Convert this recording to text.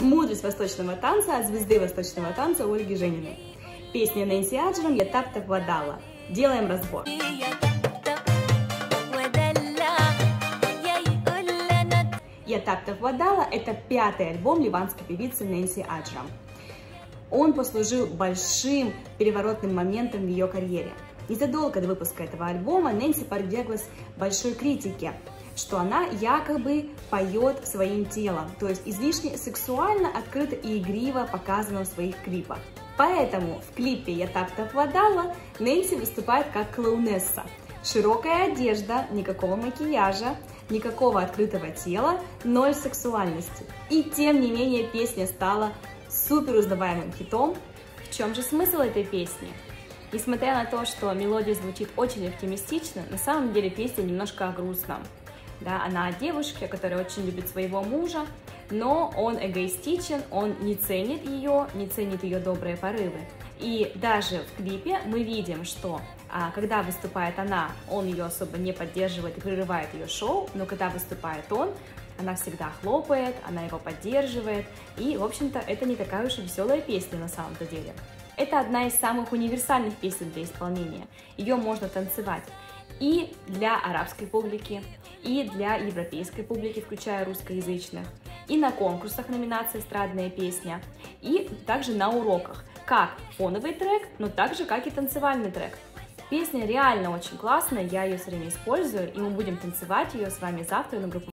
Мудрость восточного танца от звезды восточного танца Ольги Жениной. Песня Нэнси Аджрам «Я так-то вадала». Делаем разбор. «Я так-то вадала» — это 5-й альбом ливанской певицы Нэнси Аджрам. Он послужил большим переворотным моментом в ее карьере. Незадолго до выпуска этого альбома Нэнси подверглась большой критике, что она якобы поет своим телом, то есть излишне сексуально, открыто и игриво показано в своих клипах. Поэтому в клипе «Я так-то владала» Нэнси выступает как клоунесса. Широкая одежда, никакого макияжа, никакого открытого тела, 0 сексуальности. И тем не менее песня стала супер узнаваемым хитом. В чем же смысл этой песни? Несмотря на то, что мелодия звучит очень оптимистично, на самом деле песня немножко о грустном. Да, она о девушке, которая очень любит своего мужа, но он эгоистичен, он не ценит ее добрые порывы. И даже в клипе мы видим, что когда выступает она, он ее особо не поддерживает и прерывает ее шоу, но когда выступает он, она всегда хлопает, она его поддерживает, и, в общем-то, это не такая уж и веселая песня на самом-то деле. Это одна из самых универсальных песен для исполнения, ее можно танцевать и для арабской публики, и для европейской публики, включая русскоязычных, и на конкурсах номинации «Эстрадная песня», и также на уроках, как фоновый трек, но также как и танцевальный трек. Песня реально очень классная, я ее все время использую, и мы будем танцевать ее с вами завтра на группе.